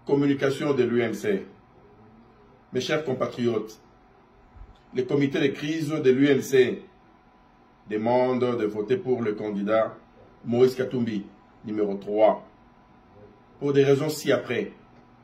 communication de l'UNC. Mes chers compatriotes, le comité de crise de l'UNC demande de voter pour le candidat Moïse Katumbi, numéro 3, pour des raisons ci-après.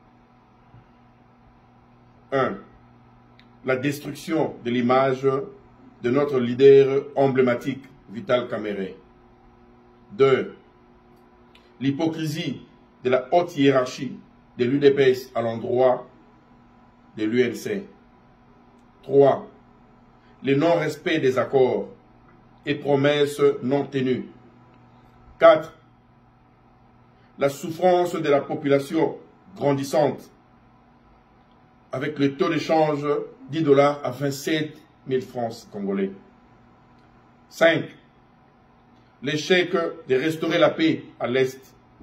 1. La destruction de l'image de notre leader emblématique, Vital Kamerhe. 2. L'hypocrisie de la haute hiérarchie de l'UDPS à l'endroit de l'UNC. 3. Le non-respect des accords et promesses non tenues. 4. La souffrance de la population grandissante avec le taux d'échange $10 à 27 000 francs congolais. 5. L'échec de restaurer la paix à l'est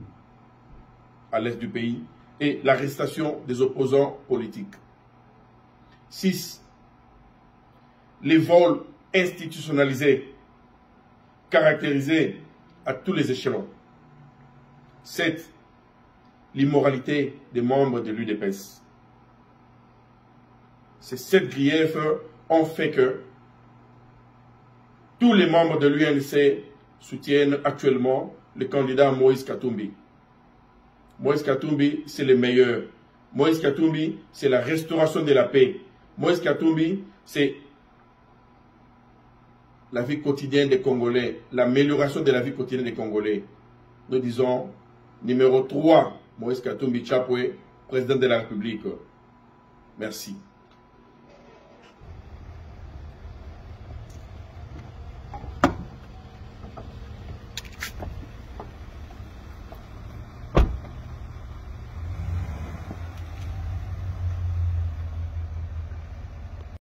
du pays et l'arrestation des opposants politiques. 6. Les vols institutionnalisés caractérisés à tous les échelons. 7. L'immoralité des membres de l'UDPS. Ces 7 griefs ont fait que tous les membres de l'UNC soutiennent actuellement le candidat Moïse Katumbi. Moïse Katumbi, c'est le meilleur. Moïse Katumbi, c'est la restauration de la paix. Moïse Katumbi, c'est la vie quotidienne des Congolais, l'amélioration de la vie quotidienne des Congolais. Nous disons, numéro 3, Moïse Katumbi Chapwe, président de la République. Merci.